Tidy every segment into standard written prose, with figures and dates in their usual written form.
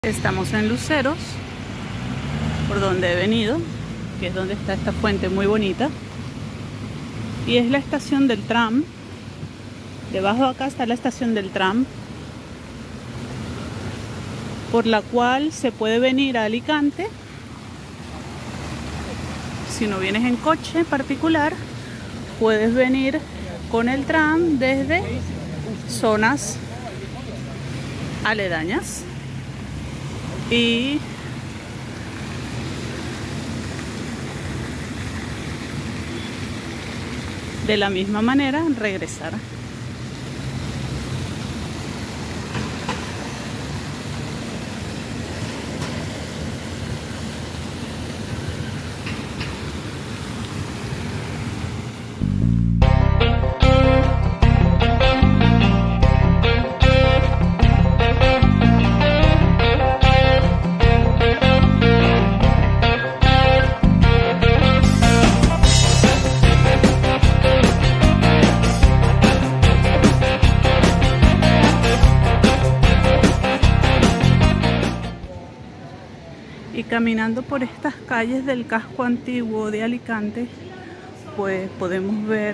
Estamos en Luceros, por donde he venido, que es donde está esta fuente muy bonita. Y es la estación del tram. Debajo de acá está la estación del tram, por la cual se puede venir a Alicante. Si no vienes en coche particular, puedes venir con el tram desde zonas aledañas. Y de la misma manera regresar. Y caminando por estas calles del casco antiguo de Alicante, pues podemos ver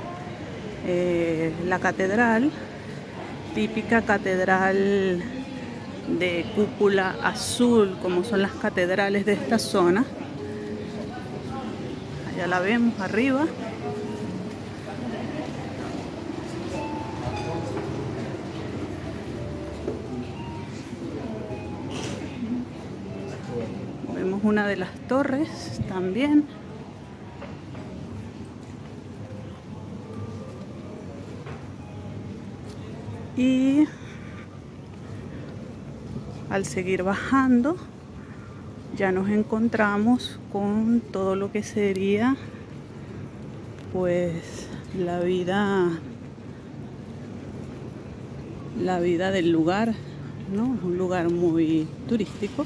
la catedral, típica catedral de cúpula azul, como son las catedrales de esta zona. Allá la vemos arriba. Vemos una de las torres también. Y al seguir bajando ya nos encontramos con todo lo que sería pues la vida del lugar, ¿no? Es un lugar muy turístico.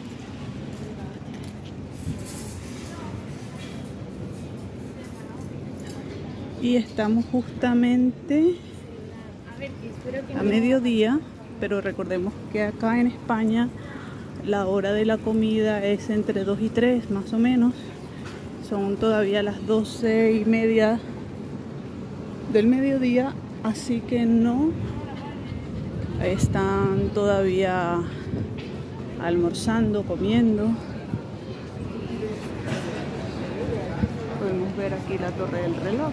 Y estamos justamente a mediodía, pero recordemos que acá en España la hora de la comida es entre 2 y 3 más o menos. Son todavía las 12:30 del mediodía, así que no están todavía almorzando, comiendo. Podemos ver aquí la torre del reloj.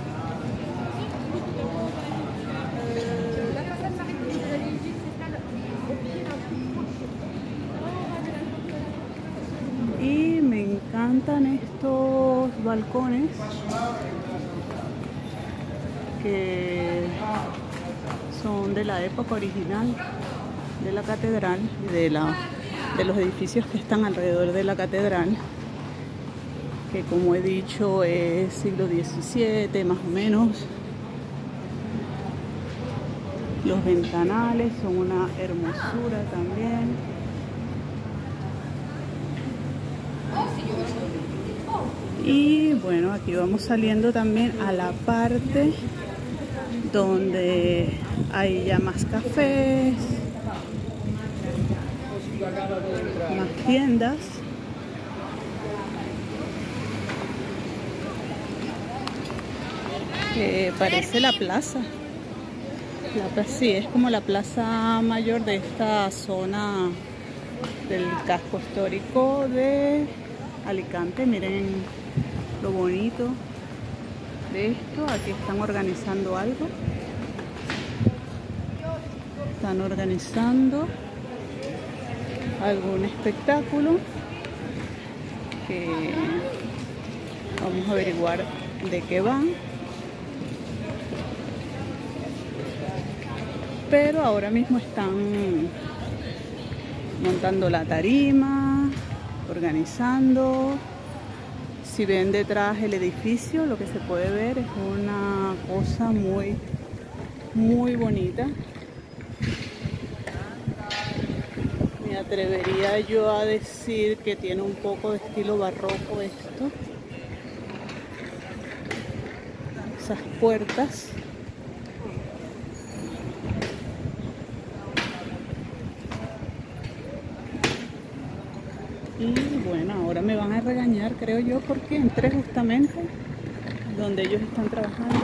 Y me encantan estos balcones que son de la época original de la catedral y de los edificios que están alrededor de la catedral, que como he dicho es siglo XVII más o menos. Los ventanales son una hermosura también. Y bueno, aquí vamos saliendo también a la parte donde hay ya más cafés, más tiendas. Parece la plaza. Sí, es como la plaza mayor de esta zona del casco histórico de Alicante. Miren lo bonito de esto. Aquí están organizando algo. Están organizando algún espectáculo que vamos a averiguar de qué van. Pero ahora mismo están montando la tarima, organizando. Si ven detrás el edificio, lo que se puede ver es una cosa muy, muy bonita. Me atrevería yo a decir que tiene un poco de estilo barroco esto. Esas puertas. Y bueno, ahora me van a regañar, creo yo, porque entré justamente donde ellos están trabajando.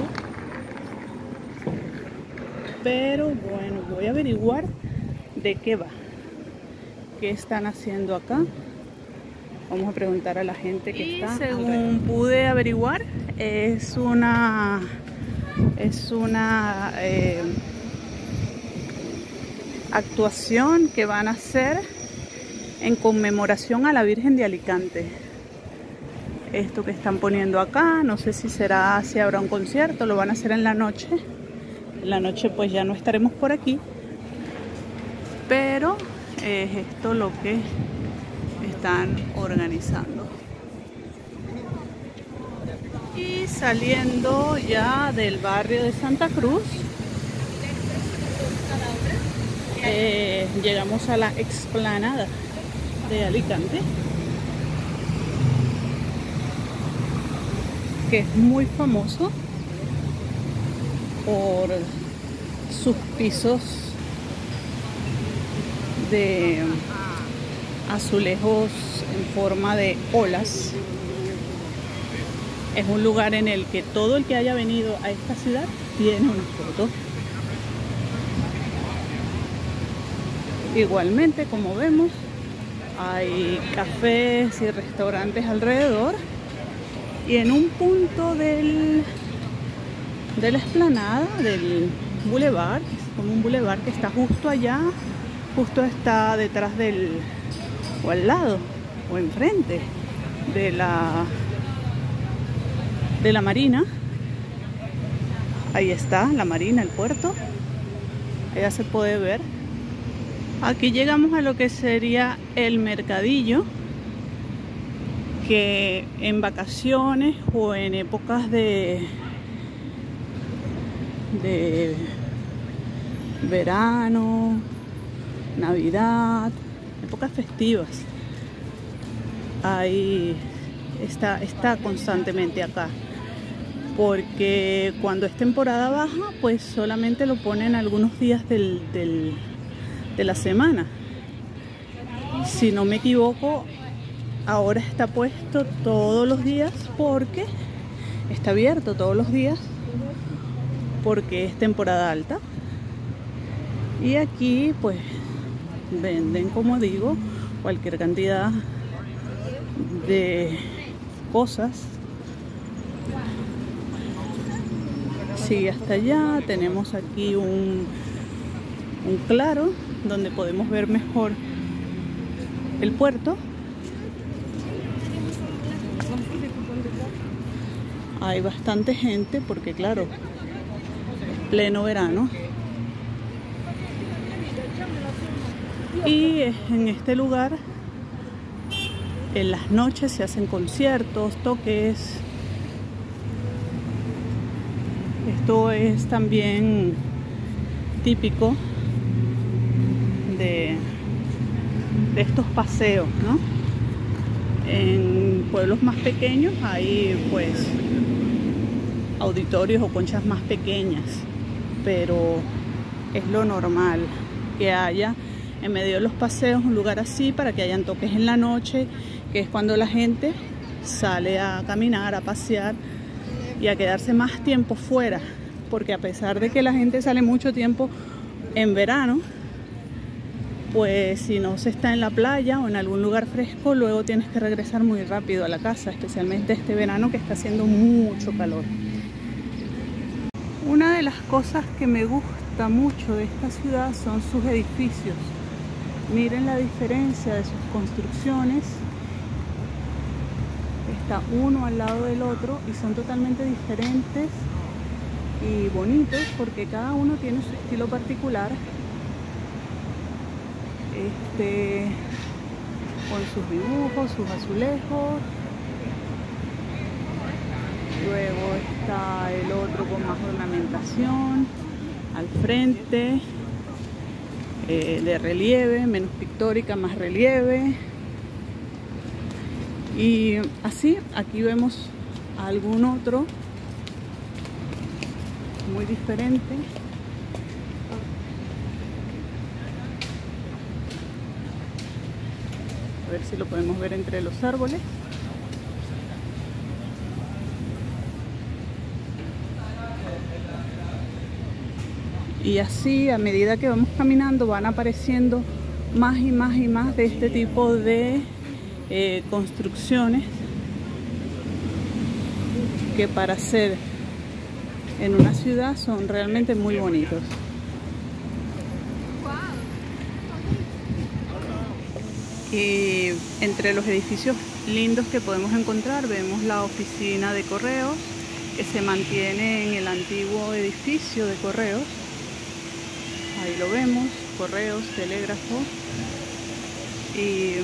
Pero bueno, voy a averiguar de qué va, qué están haciendo acá. Vamos a preguntar a la gente que está. Según pude averiguar, es una actuación que van a hacer en conmemoración a la Virgen de Alicante. Esto que están poniendo acá, no sé si habrá un concierto, lo van a hacer en la noche. En la noche pues ya no estaremos por aquí, pero es esto lo que están organizando. Y saliendo ya del barrio de Santa Cruz, llegamos a la explanada de Alicante, que es muy famoso por sus pisos de azulejos en forma de olas. Es un lugar en el que todo el que haya venido a esta ciudad tiene una foto. Igualmente, como vemos, hay cafés y restaurantes alrededor, y en un punto de la explanada, del bulevar, es como un bulevar que está justo allá, justo está detrás o al lado, o enfrente de la marina. Ahí está la marina, el puerto, allá se puede ver. Aquí llegamos a lo que sería el mercadillo, que en vacaciones o en épocas de verano, Navidad, épocas festivas, ahí está constantemente acá, porque cuando es temporada baja pues solamente lo ponen algunos días de la semana. Si no me equivoco, ahora está puesto todos los días, porque está abierto todos los días porque es temporada alta. Y aquí pues venden, como digo, cualquier cantidad de cosas. Sí, hasta allá tenemos aquí un claro donde podemos ver mejor el puerto. Hay bastante gente porque claro, es pleno verano. Y en este lugar en las noches se hacen conciertos, toques. Esto es también típico de estos paseos, ¿no? En pueblos más pequeños hay pues auditorios o conchas más pequeñas, pero es lo normal que haya en medio de los paseos un lugar así, para que hayan toques en la noche, que es cuando la gente sale a caminar, a pasear y a quedarse más tiempo fuera, porque a pesar de que la gente sale mucho tiempo en verano, pues si no se está en la playa o en algún lugar fresco, luego tienes que regresar muy rápido a la casa, especialmente este verano que está haciendo mucho calor. Una de las cosas que me gusta mucho de esta ciudad son sus edificios. Miren la diferencia de sus construcciones. Está uno al lado del otro y son totalmente diferentes y bonitos porque cada uno tiene su estilo particular. Con sus dibujos, sus azulejos. Luego está el otro con más ornamentación al frente, de relieve, menos pictórica, más relieve. Y así, aquí vemos algún otro muy diferente. A ver si lo podemos ver entre los árboles. Y así, a medida que vamos caminando, van apareciendo más y más y más de este tipo de construcciones que para ser en una ciudad son realmente muy bonitos. Y entre los edificios lindos que podemos encontrar vemos la oficina de correos que se mantiene en el antiguo edificio de correos. Ahí lo vemos, correos, telégrafo. Y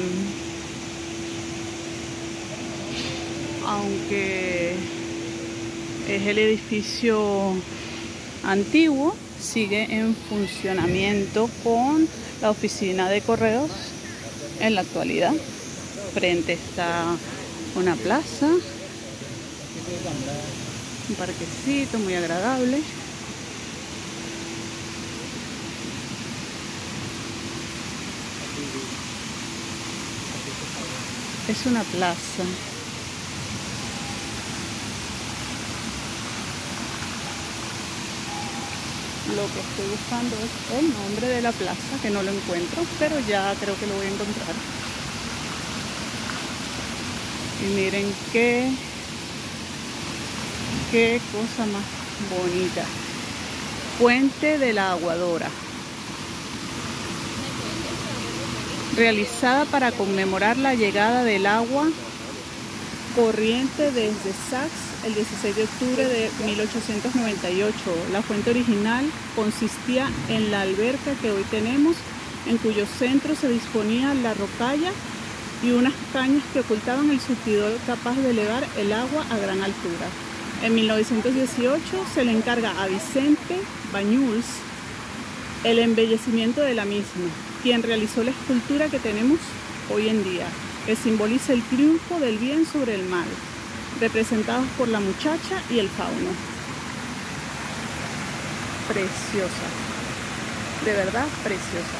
aunque es el edificio antiguo, sigue en funcionamiento con la oficina de correos en la actualidad. Frente está una plaza, un parquecito muy agradable. Es una plaza. Lo que estoy buscando es el nombre de la plaza, que no lo encuentro, pero ya creo que lo voy a encontrar. Y miren qué cosa más bonita. Puente de la Aguadora. Realizada para conmemorar la llegada del agua corriente desde Sax el 16 de octubre de 1898. La fuente original consistía en la alberca que hoy tenemos, en cuyo centro se disponía la rocalla y unas cañas que ocultaban el surtidor capaz de elevar el agua a gran altura. En 1918 se le encarga a Vicente Bañuls el embellecimiento de la misma, quien realizó la escultura que tenemos hoy en día, que simboliza el triunfo del bien sobre el mal, representados por la muchacha y el fauno. Preciosa, de verdad preciosa.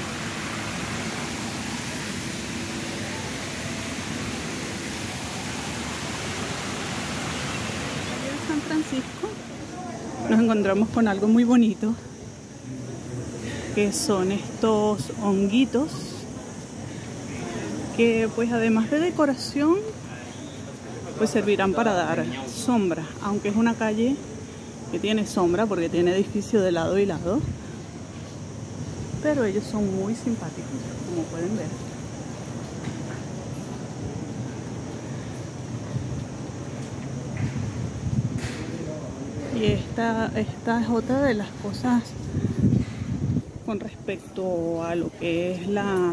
En San Francisco nos encontramos con algo muy bonito, que son estos honguitos que pues además de decoración pues servirán para dar sombra, aunque es una calle que tiene sombra porque tiene edificio de lado y lado, pero ellos son muy simpáticos, como pueden ver. Y esta es otra de las cosas con respecto a lo que es la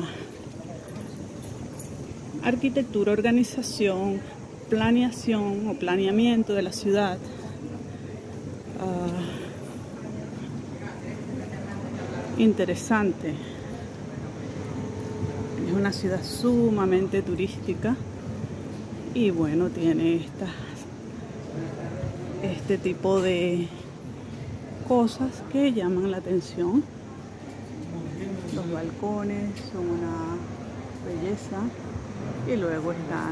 arquitectura, organización, planeación o planeamiento de la ciudad. Interesante. Es una ciudad sumamente turística y bueno, tiene este tipo de cosas que llaman la atención. Los balcones son una belleza y luego están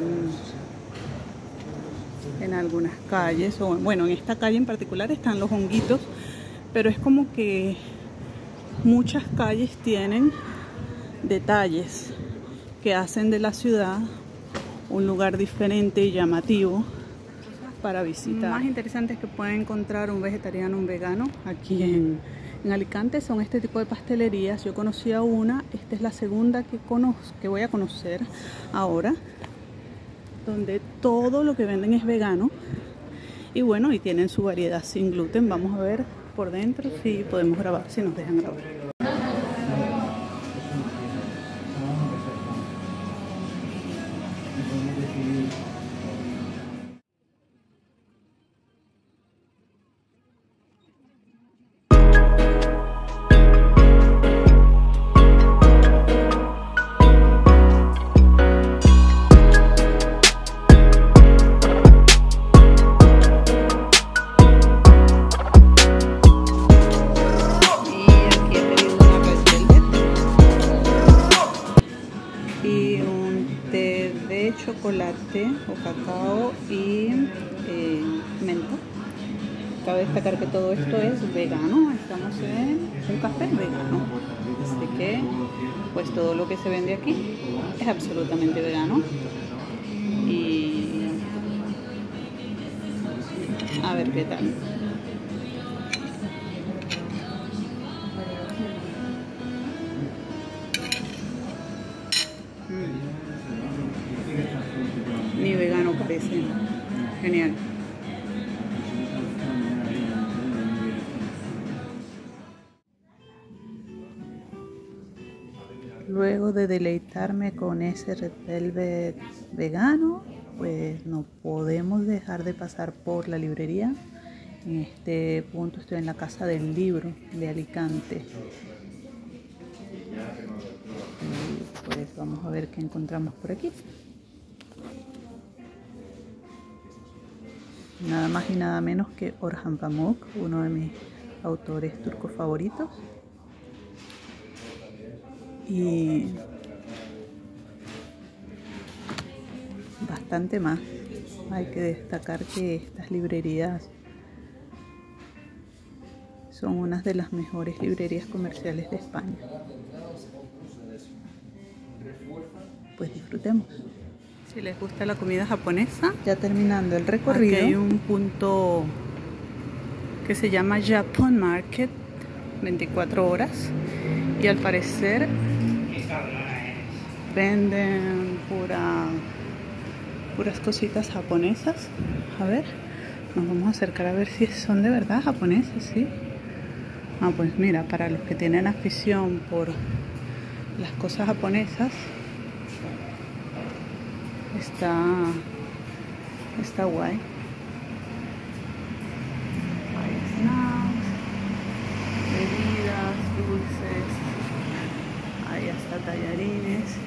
en algunas calles, o bueno, en esta calle en particular están los honguitos, pero es como que muchas calles tienen detalles que hacen de la ciudad un lugar diferente y llamativo para visitar. Más interesantes que puede encontrar un vegetariano, un vegano aquí en Alicante son este tipo de pastelerías. Yo conocía una, esta es la segunda que voy a conocer ahora, donde todo lo que venden es vegano y bueno, y tienen su variedad sin gluten. Vamos a ver por dentro si podemos grabar, si nos dejan grabar. té de chocolate o cacao y menta. Cabe destacar que todo esto es vegano, estamos en un café vegano, así que pues todo lo que se vende aquí es absolutamente vegano. Y a ver qué tal. Ni vegano parece. Genial. Luego de deleitarme con ese Red Velvet vegano, pues no podemos dejar de pasar por la librería. En este punto estoy en la Casa del Libro de Alicante. Y pues vamos a ver qué encontramos por aquí. Nada más y nada menos que Orhan Pamuk, uno de mis autores turcos favoritos. Y bastante más. Hay que destacar que estas librerías son unas de las mejores librerías comerciales de España. Pues disfrutemos. Si les gusta la comida japonesa, ya terminando el recorrido, aquí hay un punto que se llama Japan Market, 24 horas, y al parecer venden puras cositas japonesas. A ver, nos vamos a acercar a ver si son de verdad japonesas, ¿sí? Ah, pues mira, para los que tienen afición por las cosas japonesas, está guay. Hay snacks, bebidas, dulces, hay hasta tallarines.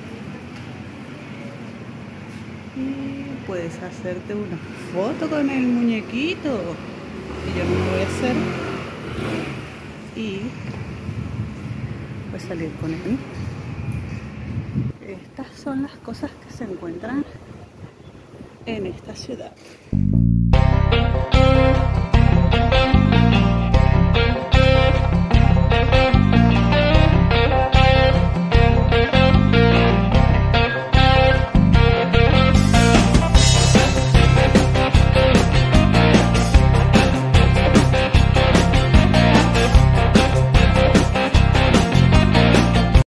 Y puedes hacerte una foto con el muñequito. Y yo no me voy a hacer. Y pues salir con él. Estas son las cosas que se encuentran en esta ciudad.